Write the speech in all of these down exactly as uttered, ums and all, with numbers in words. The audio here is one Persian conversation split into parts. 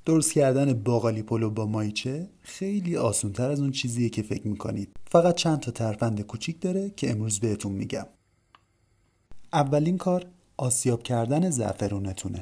درست کردن باقالی پلو با ماهیچه خیلی آسان‌تر از اون چیزیه که فکر میکنید. فقط چند تا ترفند کوچیک داره که امروز بهتون میگم. اولین کار آسیاب کردن زعفرونتونه.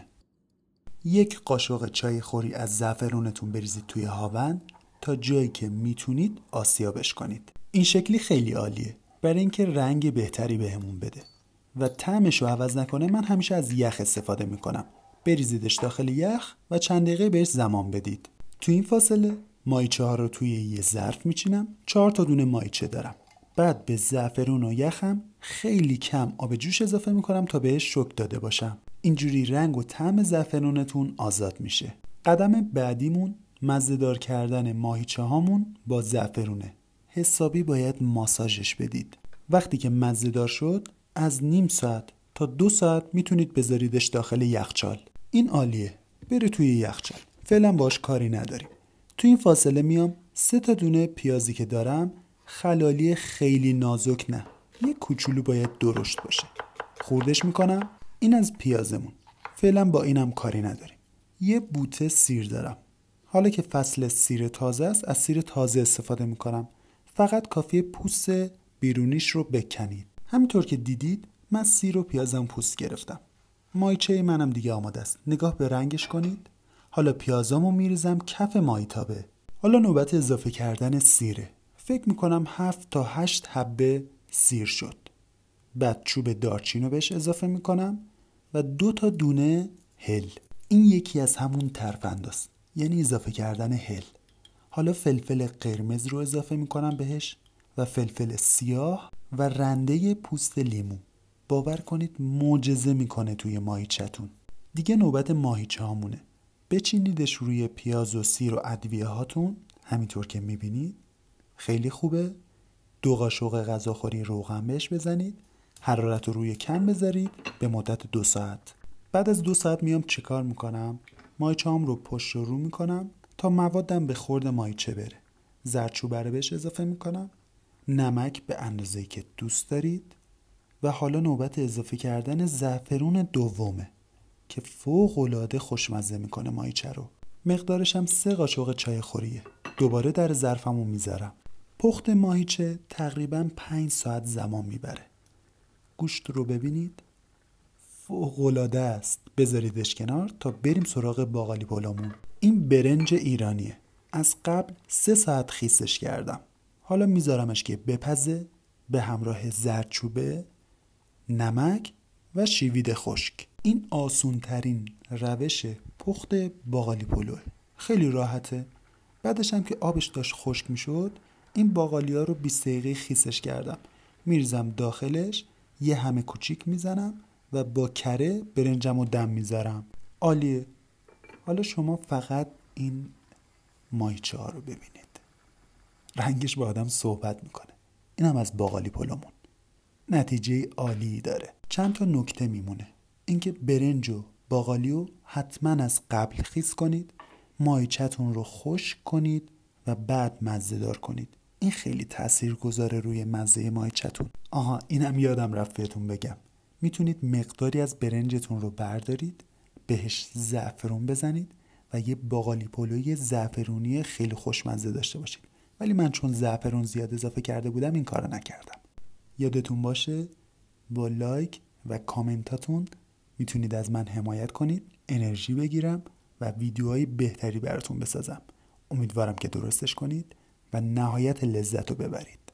یک قاشق چای خوری از زعفرونتون بریزید توی هاون تا جایی که میتونید آسیابش کنید. این شکلی خیلی عالیه برای اینکه رنگ بهتری بهمون بده و طعمش رو عوض نکنه. من همیشه از یخ استفاده میکنم. بریزیدش داخل یخ و چند دقیقه بهش زمان بدید. تو این فاصله ماهیچه ها رو توی یه ظرف میچینم. چهار تا دونه ماهیچه دارم. بعد به زعفرون و یخم خیلی کم آب جوش اضافه میکنم تا بهش شوک داده باشم. اینجوری رنگ و طعم زعفرونتون آزاد میشه. قدم بعدیمون مزه‌دار کردن ماهیچه هامون با زعفرونه. حسابی باید ماساژش بدید. وقتی که مزه‌دار شد از نیم ساعت تا دو ساعت میتونید بذاریدش داخل یخچال. این عالیه. بره توی یخچال. فعلا باش کاری نداریم. تو این فاصله میام سه تا دونه پیازی که دارم، خلالی خیلی نازک نه، یه کوچولو باید درشت باشه، خوردش میکنم. این از پیازمون. فعلا با اینم کاری نداریم. یه بوته سیر دارم. حالا که فصل سیر تازه است از سیر تازه استفاده میکنم. فقط کافیه پوست بیرونیش رو بکنید. همینطور که دیدید من سیر و پیازم پوست گرفتم. ماهیچه منم دیگه آماده است. نگاه به رنگش کنید. حالا پیازامو میریزم کف ماهیتابه. حالا نوبت اضافه کردن سیره. فکر میکنم هفت تا هشت حبه سیر شد. بعد چوب دارچین رو بهش اضافه میکنم و دو تا دونه هل. این یکی از همون ترفنداست، یعنی اضافه کردن هل. حالا فلفل قرمز رو اضافه میکنم بهش و فلفل سیاه و رنده پوست لیمو. باور کنید معجزه میکنه توی ماهیچه‌تون. دیگه نوبت ماهیچه هامونه. بچینیدش روی پیاز و سیر و ادویه هاتون همینطور که میبینید. خیلی خوبه. دو قاشق غذاخوری روغن بهش بزنید. حرارت رو روی کم بذارید به مدت دو ساعت. بعد از دو ساعت میام چیکار میکنم؟ ماهیچه هام رو پشت و رو میکنم تا موادم به خورد ماهیچه بره. زردچوبه رو بهش اضافه میکنم. نمک به اندازه‌ای که دوست دارید. و حالا نوبت اضافه کردن زعفرون دومه که فوق‌العاده خوشمزه میکنه ماهیچه رو. مقدارش هم سه قاشق چای خوریه. دوباره در ظرفمو میذارم. پخت ماهیچه تقریبا پنج ساعت زمان میبره. گوشت رو ببینید فوق‌العاده است. بذاریدش کنار تا بریم سراغ باقالی پلومون. این برنج ایرانیه. از قبل سه ساعت خیسش کردم. حالا میذارمش که بپزه به همراه زردچوبه، نمک و شیوید خشک. این آسون ترین روش پخت باقالی پلوه. خیلی راحته. بعدش هم که آبش داشت خشک میشد این باقالی ها رو بیست دقیقه خیسش کردم. میریزم داخلش، یه همه کوچیک میزنم و با کره برنجم رو دم میذارم. عالیه. حالا شما فقط این ماهیچه ها رو ببینید. رنگش با آدم صحبت میکنه. این هم از باقالی پلومون. نتیجه عالی داره. چند تا نکته میمونه. اینکه برنج و باقالی رو حتما از قبل خیس کنید. ماهیچه‌تون رو خشک کنید و بعد مزه دار کنید. این خیلی تأثیر گذاره روی مزه ماهیچه‌تون. آها اینم یادم رفت بهتون بگم. میتونید مقداری از برنجتون رو بردارید، بهش زعفرون بزنید و یه باقالی پلوی زعفرونی خیلی خوشمزه داشته باشید. ولی من چون زعفرون زیاد اضافه کرده بودم این کارو نکردم. یادتون باشه با لایک و کامنتاتون میتونید از من حمایت کنید، انرژی بگیرم و ویدیوهای بهتری براتون بسازم. امیدوارم که درستش کنید و نهایت لذت رو ببرید.